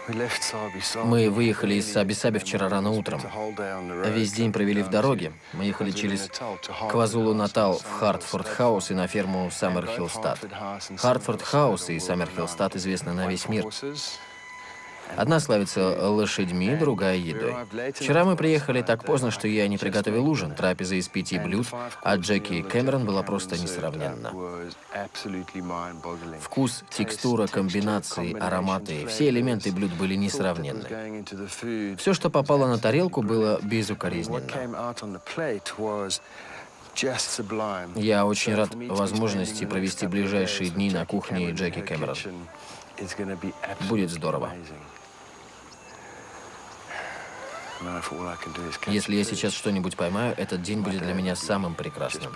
Мы выехали из Саби-Саби вчера рано утром. Весь день провели в дороге. Мы ехали через Квазулу-Натал в Хартфорд-Хаус и на ферму Саммерхиллстад. Хартфорд-Хаус и Саммерхиллстад известны на весь мир. Одна славится лошадьми, другая едой. Вчера мы приехали так поздно, что я не приготовил ужин. Трапеза из 5 блюд, а Джеки Кэмерон была просто несравненна. Вкус, текстура, комбинации, ароматы, все элементы блюд были несравненны. Все, что попало на тарелку, было безукоризненно. Я очень рад возможности провести ближайшие дни на кухне Джеки Кэмерон. Будет здорово. Если я сейчас что-нибудь поймаю, этот день будет для меня самым прекрасным.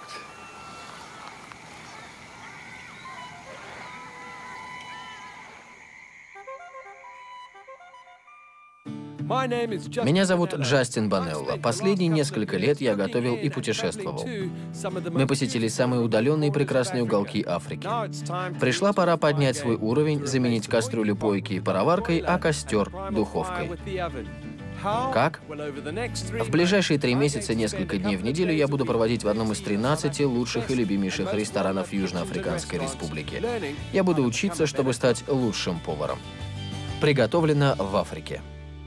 Меня зовут Джастин Банелло. Последние несколько лет я готовил и путешествовал. Мы посетили самые удаленные и прекрасные уголки Африки. Пришла пора поднять свой уровень, заменить кастрюлю пойки пароваркой, а костер духовкой. Как? В ближайшие 3 месяца, несколько дней в неделю, я буду проводить в одном из 13 лучших и любимейших ресторанов Южноафриканской Республики. Я буду учиться, чтобы стать лучшим поваром. Приготовлено в Африке.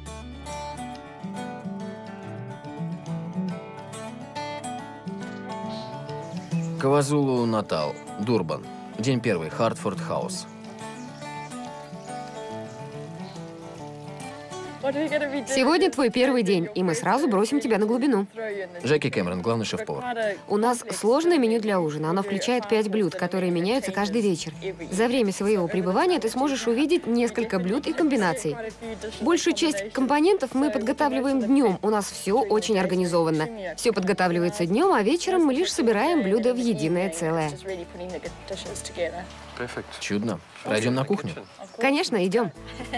Квазулу-Натал, Дурбан. День первый, Хартфорд-Хаус. Сегодня твой первый день, и мы сразу бросим тебя на глубину. Джеки Кэмерон, главный шеф-повар. У нас сложное меню для ужина. Оно включает 5 блюд, которые меняются каждый вечер. За время своего пребывания ты сможешь увидеть несколько блюд и комбинаций. Большую часть компонентов мы подготавливаем днем. У нас все очень организованно. Все подготавливается днем, а вечером мы лишь собираем блюда в единое целое. Чудно. Пройдем на кухню? Конечно, идем.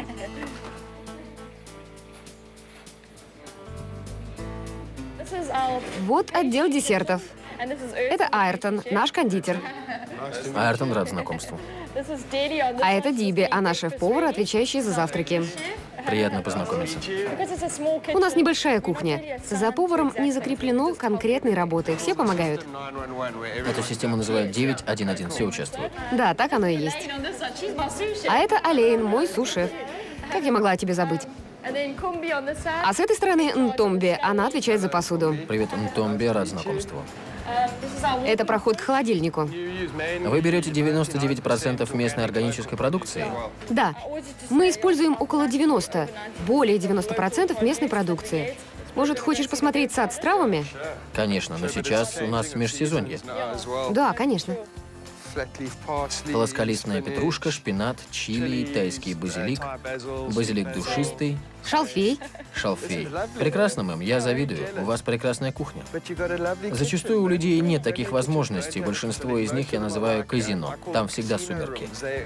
Вот отдел десертов. Это Айртон, наш кондитер. Айртон, рад знакомству. А это Диби, она шеф-повар, отвечающий за завтраки. Приятно познакомиться. У нас небольшая кухня. За поваром не закреплено конкретной работы. Все помогают. Эту систему называют 9-1-1. Все участвуют. Да, так оно и есть. А это Алейн, мой су-шеф. Как я могла о тебе забыть? А с этой стороны Нтомби, она отвечает за посуду. Привет, Нтомби, рад знакомству. Это проход к холодильнику. Вы берете 99% местной органической продукции? Да. Мы используем около 90, более 90% местной продукции. Может, хочешь посмотреть сад с травами? Конечно, но сейчас у нас межсезонье. Да, конечно. Плосколистная петрушка, шпинат, чили, тайский базилик, базилик душистый. Шалфей. Шалфей. Прекрасно, мэм, я завидую. У вас прекрасная кухня. Зачастую у людей нет таких возможностей. Большинство из них я называю казино. Там всегда сумерки.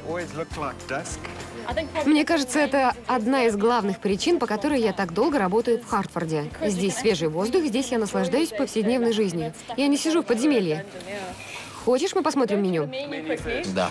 Мне кажется, это одна из главных причин, по которой я так долго работаю в Хартфорде. Здесь свежий воздух, здесь я наслаждаюсь повседневной жизнью. Я не сижу в подземелье. Хочешь, мы посмотрим меню? Да.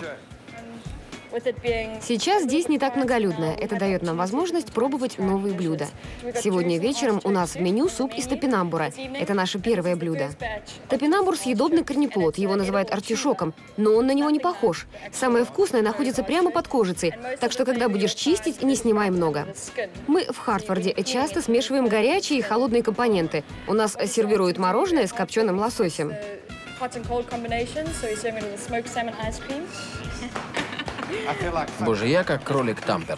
Сейчас здесь не так многолюдно. Это дает нам возможность пробовать новые блюда. Сегодня вечером у нас в меню суп из топинамбура. Это наше первое блюдо. Топинамбур — съедобный корнеплод. Его называют артишоком, но он на него не похож. Самое вкусное находится прямо под кожицей, так что, когда будешь чистить, не снимай много. Мы в Хартфорде часто смешиваем горячие и холодные компоненты. У нас сервируют мороженое с копченым лососем. Боже, я как кролик Тампер.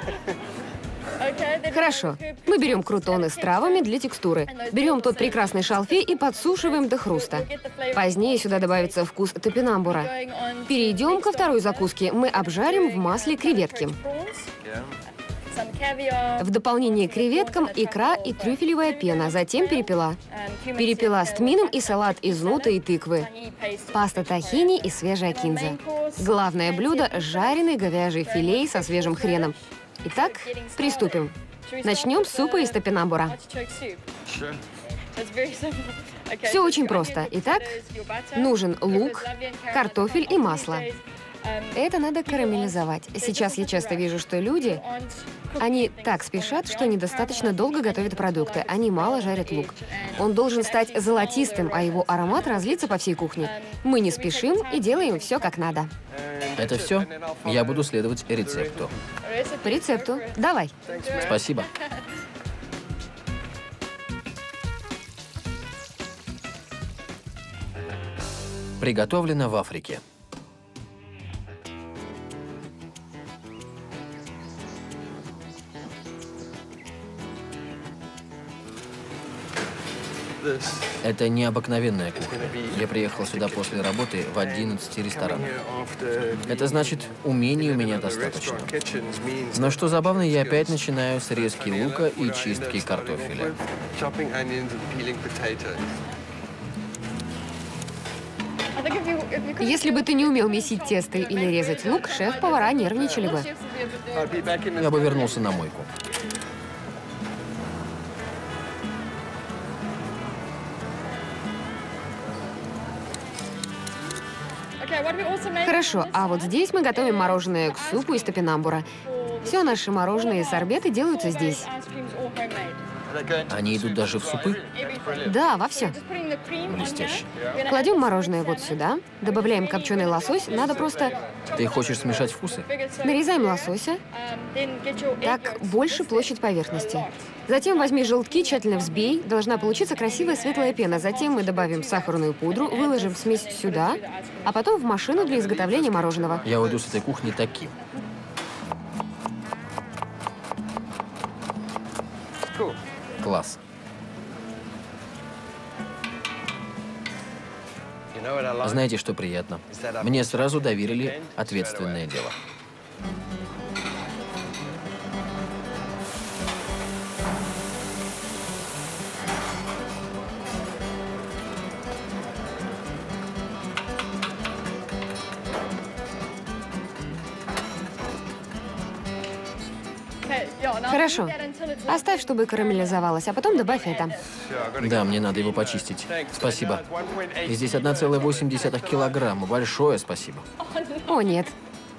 Хорошо. Мы берем крутоны с травами для текстуры. Берем тот прекрасный шалфей и подсушиваем до хруста. Позднее сюда добавится вкус топинамбура. Перейдем ко второй закуске. Мы обжарим в масле креветки. В дополнение к креветкам икра и трюфелевая пена, затем перепела. Перепела с тмином и салат из нута и тыквы. Паста тахини и свежая кинза. Главное блюдо – жареный говяжий филей со свежим хреном. Итак, приступим. Начнем с супа из топинамбура. Все очень просто. Итак, нужен лук, картофель и масло. Это надо карамелизовать. Сейчас я часто вижу, что люди, они так спешат, что недостаточно долго готовят продукты. Они мало жарят лук. Он должен стать золотистым, а его аромат разлиться по всей кухне. Мы не спешим и делаем все как надо. Это все? Я буду следовать рецепту. По рецепту. Давай. Спасибо. Приготовлено в Африке. Это необыкновенная кухня. Я приехал сюда после работы в 11 ресторанах. Это значит, умений у меня достаточно. Но что забавно, я опять начинаю с резки лука и чистки картофеля. Если бы ты не умел месить тесто или резать лук, шеф-повара нервничали бы. Я бы вернулся на мойку. Хорошо, а вот здесь мы готовим мороженое к супу из топинамбура. Все наши мороженые и сорбеты делаются здесь. Они идут даже в супы? Да, во все. Блестяще. Кладем мороженое вот сюда, добавляем копченый лосось, надо просто... Ты хочешь смешать вкусы? Нарезаем лосося, так больше площадь поверхности. Затем возьми желтки, тщательно взбей, должна получиться красивая светлая пена. Затем мы добавим сахарную пудру, выложим смесь сюда, а потом в машину для изготовления мороженого. Я уйду с этой кухни таким. Класс. Знаете, что приятно? Мне сразу доверили ответственное дело. Хорошо. Оставь, чтобы карамелизовалось, а потом добавь это. Да, мне надо его почистить. Спасибо. И здесь 1,8 килограмма. Большое спасибо. О, нет.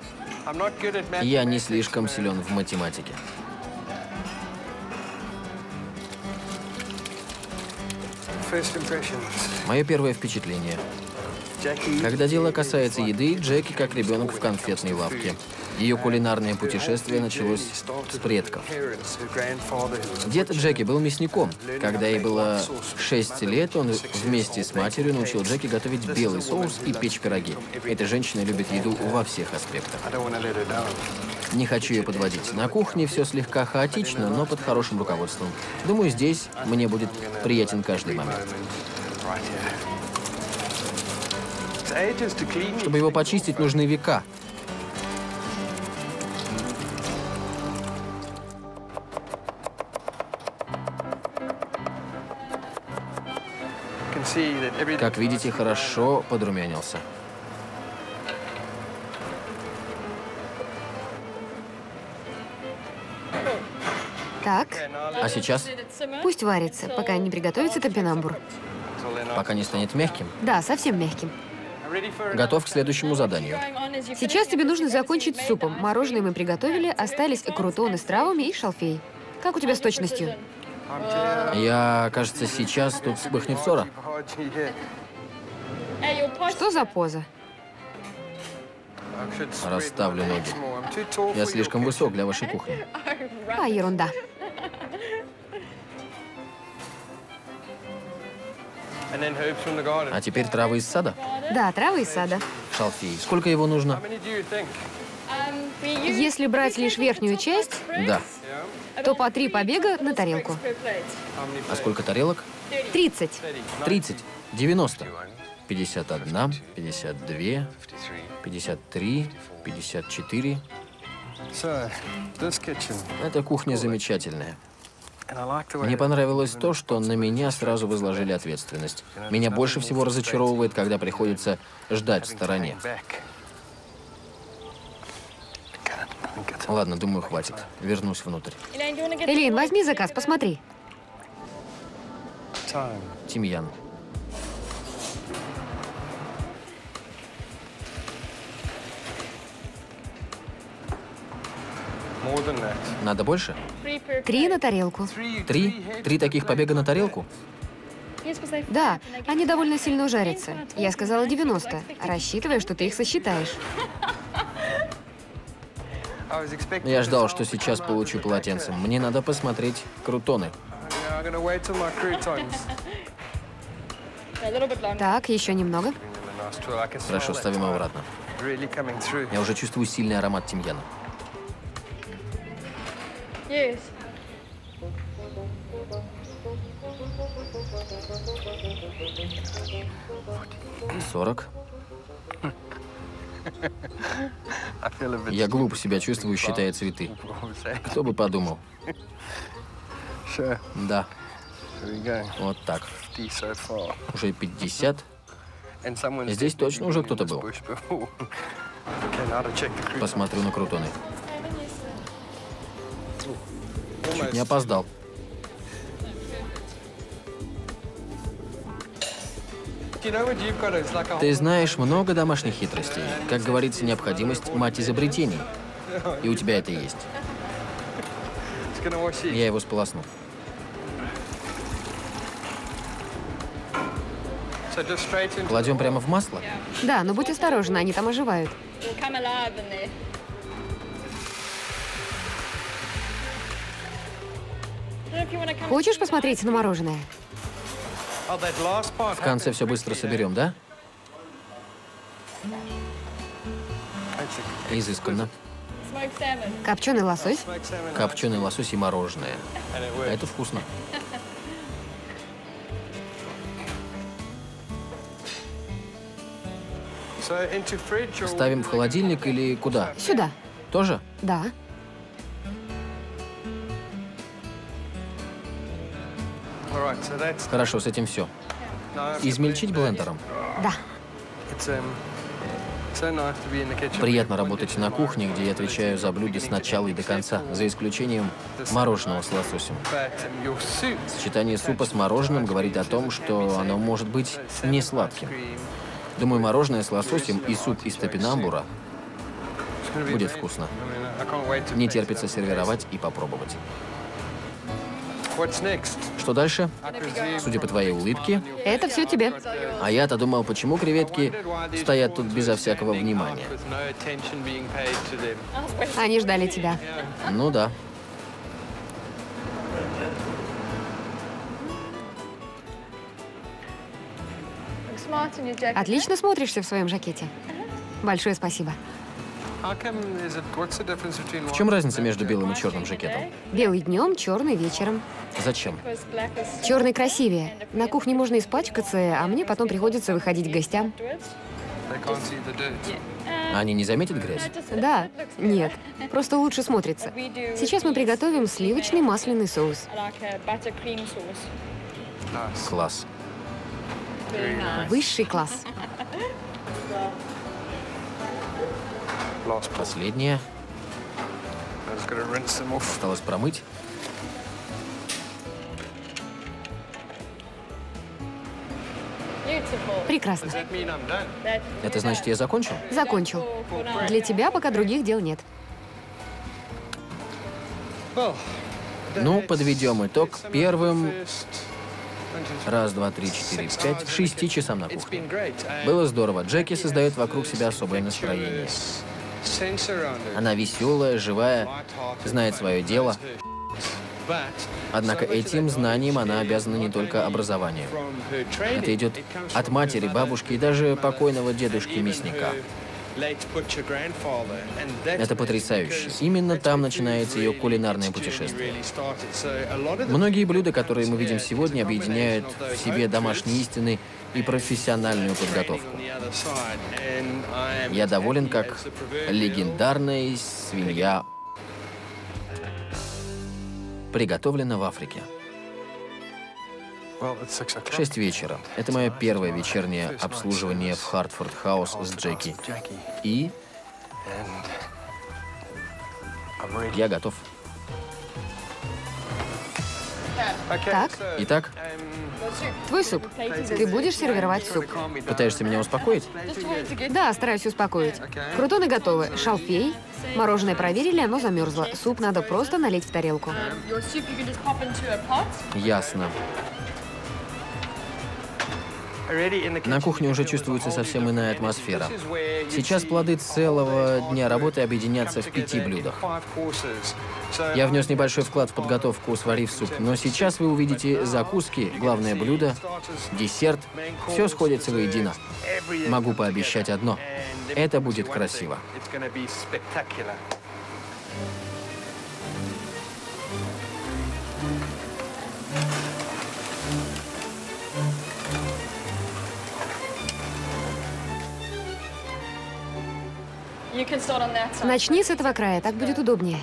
Я не слишком силен в математике. Мое первое впечатление. Когда дело касается еды, Джеки как ребенок в конфетной лавке. Ее кулинарное путешествие началось с предков. Дед Джеки был мясником. Когда ей было 6 лет, он вместе с матерью научил Джеки готовить белый соус и печь пироги. Эта женщина любит еду во всех аспектах. Не хочу ее подводить. На кухне все слегка хаотично, но под хорошим руководством. Думаю, здесь мне будет приятен каждый момент. Чтобы его почистить, нужны века. Как видите, хорошо подрумянился. Так, А сейчас, пусть варится, пока не приготовится топинамбур. пока не станет мягким, Да, совсем мягким. готов к следующему заданию. Сейчас тебе нужно закончить с супом. Мороженое мы приготовили, остались крутоны с травами и шалфей. Как у тебя с точностью? Я, кажется, сейчас тут вспыхнет ссора. Что за поза? Расставлю ноги. Я слишком высок для вашей кухни. А, ерунда. А теперь травы из сада? Да, травы из сада. Шалфей. Сколько его нужно? Если брать лишь верхнюю часть, Да. то по 3 побега на тарелку. А сколько тарелок? 30. 30. 90. 51, 52, 53, 54. Эта кухня замечательная. Мне понравилось то, что на меня сразу возложили ответственность. Меня больше всего разочаровывает, когда приходится ждать в стороне. Ладно, думаю, хватит. Вернусь внутрь. Элейн, возьми заказ, посмотри. Тимьян. Надо больше? 3 на тарелку. 3? 3 таких побега на тарелку? Да, они довольно сильно жарятся. Я сказала 90, рассчитывая, что ты их сосчитаешь. Я ждал, что сейчас получу полотенцем. Мне надо посмотреть крутоны. Так, еще немного. Хорошо, ставим обратно. Я уже чувствую сильный аромат тимьяна. 40. Я глупо себя чувствую, считая цветы. Кто бы подумал. Да. Вот так. Уже 50. Здесь точно уже кто-то был. Посмотрю на крутоны. Чуть не опоздал. Ты знаешь много домашних хитростей. Как говорится, необходимость – мать изобретений. И у тебя это есть. Я его сполосну. Кладем прямо в масло? Да, но будь осторожен, они там оживают. Хочешь посмотреть на мороженое? В конце все быстро соберем, да? Изысканно. Копченый лосось? Копченый лосось и мороженое. Это вкусно. Ставим в холодильник или куда? Сюда. Тоже? Да. Хорошо, с этим все. Измельчить блендером? Да. Приятно работать на кухне, где я отвечаю за блюда с начала и до конца, за исключением мороженого с лососем. Сочетание супа с мороженым говорит о том, что оно может быть не сладким. Думаю, мороженое с лососем и суп из топинамбура будет вкусно. Не терпится сервировать и попробовать. Что дальше? Судя по твоей улыбке. Это все тебе. А я-то думал, почему креветки стоят тут безо всякого внимания. Они ждали тебя. Ну да. Отлично смотришься в своем жакете. Большое спасибо. В чем разница между белым и черным жакетом? Белый днем, черный вечером. Зачем? Черный красивее. На кухне можно испачкаться, а мне потом приходится выходить к гостям. Они не заметят грязь? Да, нет, просто лучше смотрится. Сейчас мы приготовим сливочный масляный соус. Класс. Высший класс. Последнее. Осталось промыть. Прекрасно. Это значит, я закончил? Закончил. Для тебя пока других дел нет. Ну, подведем итог первым. Раз, два, три, четыре, пять. 6 часам на кухне. Было здорово. Джеки создает вокруг себя особое настроение. Она веселая, живая, знает свое дело. Однако этим знанием она обязана не только образованию. Это идет от матери, бабушки и даже покойного дедушки-мясника. Это потрясающе. Именно там начинается ее кулинарное путешествие. Многие блюда, которые мы видим сегодня, объединяют в себе домашние истины и профессиональную подготовку. Я доволен, как легендарная свинья, приготовлена в Африке. 6 вечера. Это мое первое вечернее обслуживание в Хартфорд Хаус с Джеки. И я готов. Так, Итак, твой суп. Ты будешь сервировать суп. пытаешься меня успокоить? Да, стараюсь успокоить. Крутоны готовы. Шалфей. Мороженое проверили, оно замерзло. Суп надо просто налить в тарелку. Ясно. На кухне уже чувствуется совсем иная атмосфера. Сейчас плоды целого дня работы объединятся в 5 блюдах. Я внес небольшой вклад в подготовку, сварив суп, но сейчас вы увидите закуски, главное блюдо, десерт. Все сходится воедино. Могу пообещать одно. Это будет красиво. Начни с этого края, так будет удобнее.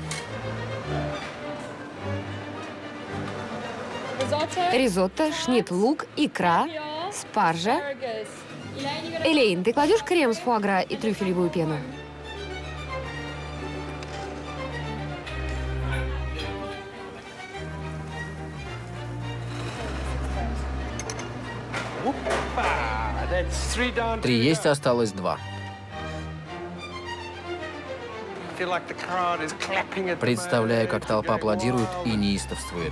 Ризотто, шнит-лук, икра, спаржа. Элейн, ты кладешь крем с фуагра и трюфелевую пену? Три есть, осталось 2. Представляю, как толпа аплодирует и неистовствует.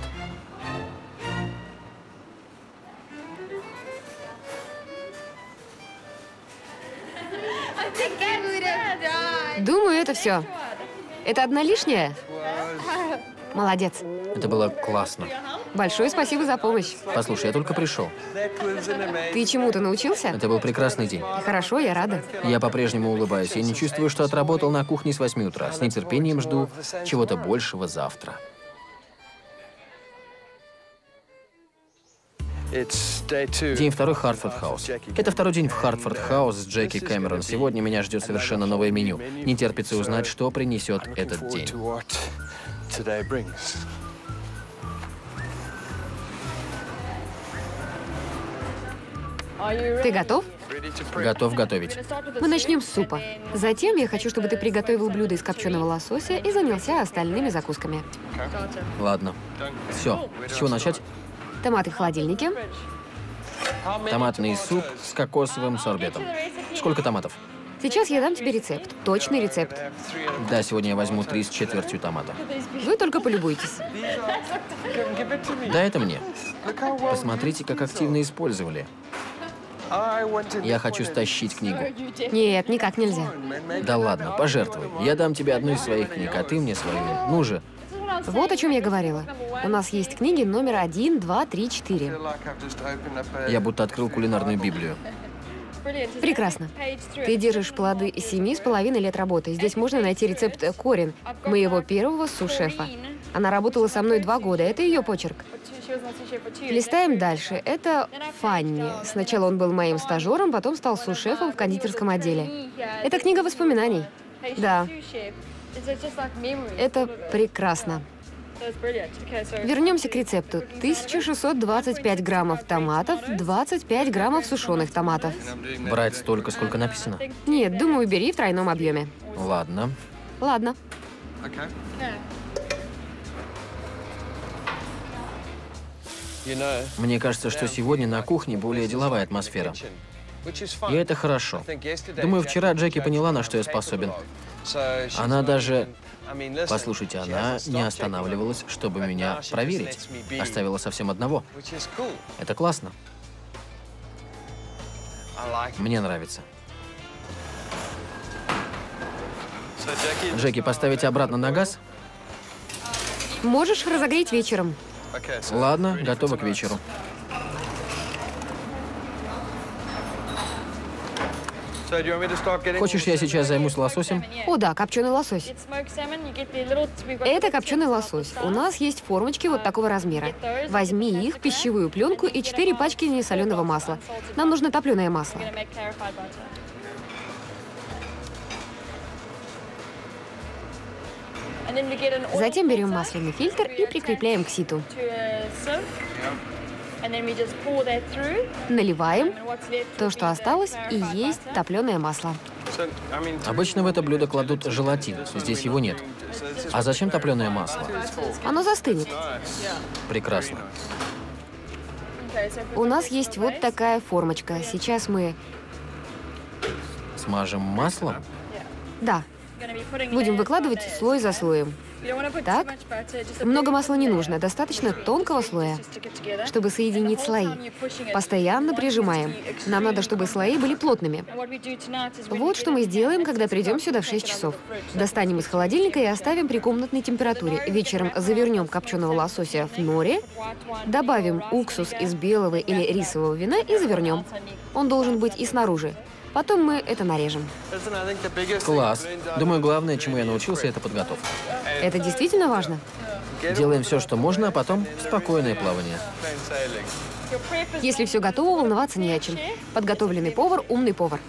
Думаю, это все. Это одна лишняя? Молодец. Это было классно. Большое спасибо за помощь. Послушай, я только пришел. Ты чему-то научился? Это был прекрасный день. Хорошо, я рада. Я по-прежнему улыбаюсь. Я не чувствую, что отработал на кухне с 8 утра. С нетерпением жду чего-то большего завтра. День второй Хартфорд Хаус. Это второй день в Хартфорд Хаус с Джеки Кэмерон. Сегодня меня ждет совершенно новое меню. Не терпится узнать, что принесет этот день. Ты готов? Готов готовить. Мы начнем с супа. Затем я хочу, чтобы ты приготовил блюдо из копченого лосося и занялся остальными закусками. Ладно. Все. С чего начать? Томаты в холодильнике. Томатный суп с кокосовым сорбетом. Сколько томатов? Сейчас я дам тебе рецепт. Точный рецепт. Да, сегодня я возьму 3 с четвертью томата. Вы только полюбуйтесь. Да, это мне. Посмотрите, как активно использовали. Я хочу стащить книгу. Нет, никак нельзя. Да ладно, пожертвуй. Я дам тебе одну из своих книг, а ты мне свою. Ну же. Вот о чем я говорила. У нас есть книги номер 1, 2, 3, 4. Я будто открыл кулинарную Библию. Прекрасно. Ты держишь плоды 7,5 лет работы. Здесь можно найти рецепт Корин, моего первого су-шефа. Она работала со мной 2 года. Это ее почерк. Листаем дальше. Это Фанни. Сначала он был моим стажером, потом стал су-шефом в кондитерском отделе. Это книга воспоминаний. Да. Это прекрасно. Вернемся к рецепту. 1625 граммов томатов, 25 граммов сушеных томатов. Брать столько, сколько написано? Нет, думаю, бери в тройном объеме. Ладно. Ладно. Мне кажется, что сегодня на кухне более деловая атмосфера. И это хорошо. Думаю, вчера Джеки поняла, на что я способен. Она даже... Послушайте, она не останавливалась, чтобы меня проверить. Оставила совсем одного. Это классно. Мне нравится. Джеки, поставить обратно на газ? Можешь разогреть вечером. Ладно, готово к вечеру. Хочешь, я сейчас займусь лососем? О да, копченый лосось. Это копченый лосось. У нас есть формочки вот такого размера. Возьми их, пищевую пленку и 4 пачки несоленого масла. Нам нужно топленое масло. Затем берем масляный фильтр и прикрепляем к ситу. Наливаем. То, что осталось, и есть топленое масло. Обычно в это блюдо кладут желатин. Здесь его нет. А зачем топленое масло? Оно застынет. Прекрасно. У нас есть вот такая формочка. Сейчас мы... Смажем маслом? Да, будем выкладывать слой за слоем. Так? Много масла не нужно, достаточно тонкого слоя, чтобы соединить слои. Постоянно прижимаем. Нам надо, чтобы слои были плотными. Вот что мы сделаем, когда придем сюда в 6 часов. Достанем из холодильника и оставим при комнатной температуре. Вечером завернем копченого лосося в норе, добавим уксус из белого или рисового вина и завернем. Он должен быть и снаружи. Потом мы это нарежем. Класс. Думаю, главное, чему я научился, это подготовка. Это действительно важно. Делаем все, что можно, а потом спокойное плавание. Если все готово, волноваться не о чем. Подготовленный повар – умный повар.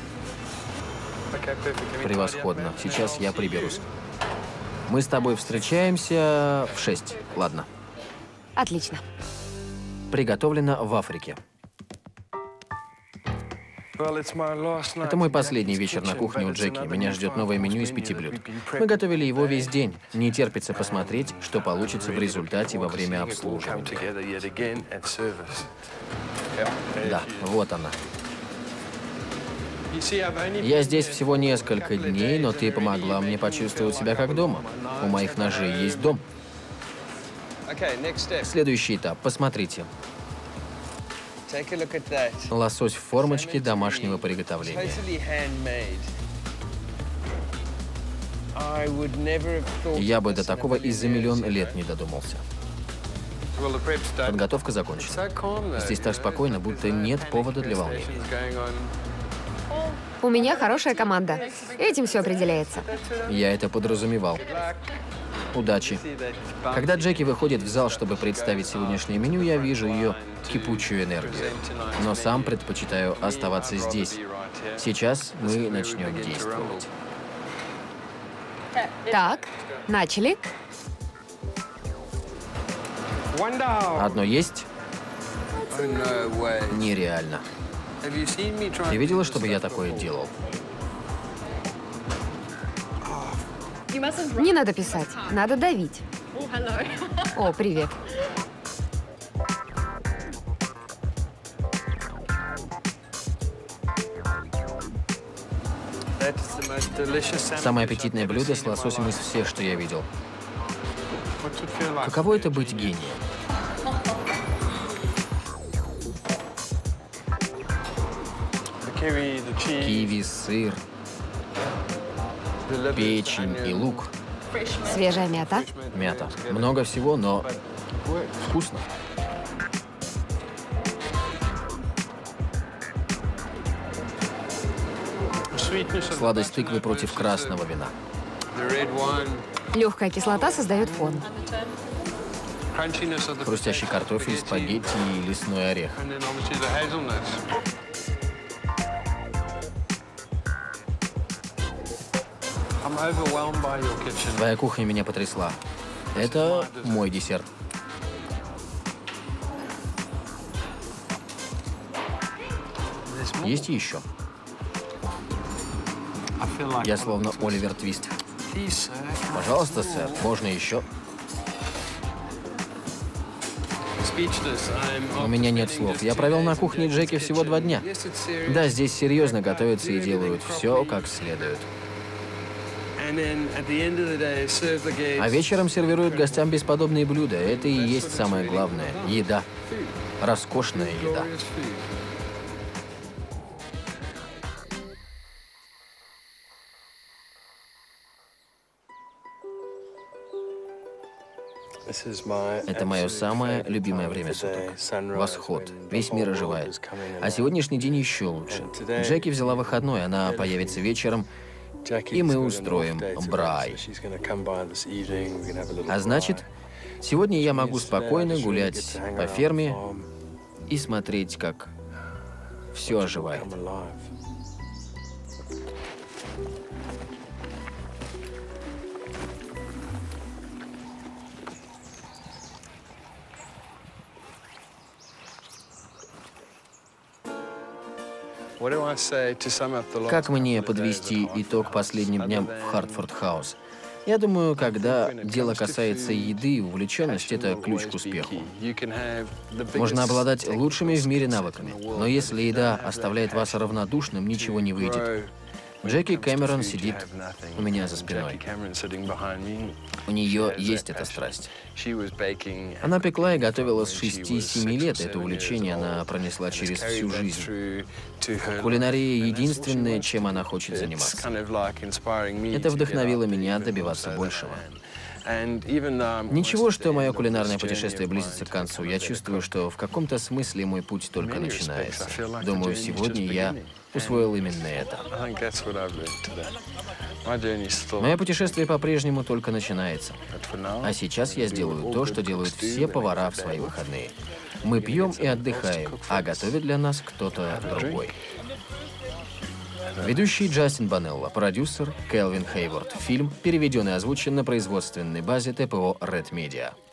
Превосходно. Сейчас я приберусь. Мы с тобой встречаемся в 6. Ладно. Отлично. Приготовлено в Африке. Это мой последний вечер на кухне у Джеки. Меня ждет новое меню из 5 блюд. Мы готовили его весь день. Не терпится посмотреть, что получится в результате во время обслуживания. Да, вот она. Я здесь всего несколько дней, но ты помогла мне почувствовать себя как дома. У моих ножей есть дом. Следующий этап. Посмотрите. Лосось в формочке домашнего приготовления. Я бы до такого и за миллион лет не додумался. Подготовка закончена. Здесь так спокойно, будто нет повода для волнения. У меня хорошая команда. Этим все определяется. Я это подразумевал. Удачи. Когда Джеки выходит в зал, чтобы представить сегодняшнее меню, я вижу ее кипучую энергию. Но сам предпочитаю оставаться здесь. Сейчас мы начнем действовать. Так, начали. Одно есть? Нереально. Ты видела, чтобы я такое делал? Не надо писать, надо давить. О, привет. Самое аппетитное блюдо с лососем из всех, что я видел. Каково это быть гением? Киви, сыр, печень и лук. Свежая мята. Мята. Много всего, но вкусно. Сладость тыквы против красного вина. Легкая кислота создает фон. Хрустящий картофель, спагетти и лесной орех. Твоя кухня меня потрясла. Это мой десерт. Есть еще. Я словно Оливер Твист. Пожалуйста, сэр, можно еще? У меня нет слов. Я провел на кухне Джеки всего 2 дня. Да, здесь серьезно готовятся и делают все как следует. А вечером сервируют гостям бесподобные блюда. Это и есть самое главное. Еда. Роскошная еда. Это мое самое любимое время суток. Восход. Весь мир оживает. А сегодняшний день еще лучше. Джеки взяла выходной, она появится вечером, и мы устроим брай. А значит, сегодня я могу спокойно гулять по ферме и смотреть, как все оживает. Как мне подвести итог последним дням в Хартфорд-хаус? Я думаю, когда дело касается еды, увлеченность — это ключ к успеху. Можно обладать лучшими в мире навыками, но если еда оставляет вас равнодушным, ничего не выйдет. Джеки Кэмерон сидит у меня за спиной. У нее есть эта страсть. Она пекла и готовила с 6-7 лет. Это увлечение она пронесла через всю жизнь. Кулинария — единственное, чем она хочет заниматься. Это вдохновило меня добиваться большего. Ничего, что мое кулинарное путешествие близится к концу. Я чувствую, что в каком-то смысле мой путь только начинается. Думаю, сегодня я усвоил именно это. Мое путешествие по-прежнему только начинается. А сейчас я сделаю то, что делают все повара в свои выходные. Мы пьем и отдыхаем, а готовит для нас кто-то другой. Ведущий Джастин Банелло, продюсер Келвин Хейворд. Фильм переведен и озвучен на производственной базе ТПО Red Media.